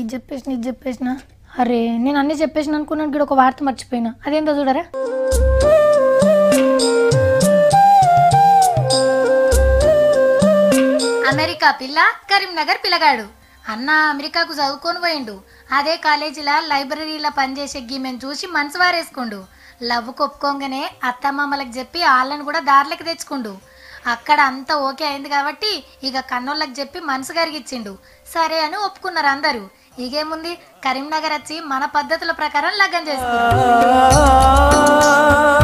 ఇది చెప్పేసిన అరే నేను అన్ని చెప్పేసిన అనుకున్నాను ఇక్కడ ఒక వార్త మర్చిపోయినా అదేందో చూడరా అమెరికా పిల్ల కరీంనగర్ పిల్లగాడు అన్న అమెరికాకు చదువుకొని పోయిండు అదే కాలేజీలో లైబ్రరీలో పనిచేసే గీమెను చూసి మనసు వారేసుకుండు లవ్ కొప్పుకోగానే అత్తమామలకు చెప్పి వాళ్ళని కూడా దారిలోకి తెచ్చుకుండు అక్కడ అంతా ఓకే అయింది కాబట్టి ఇక కన్నోళ్ళకి చెప్పి మనసు కరిగిచ్చిండు సరే అని ఒప్పుకున్నారు అందరూ ఇగేముంది కరీంనగర్ వచ్చి మన పద్ధతుల ప్రకారం లగ్గం చేసుకున్నారు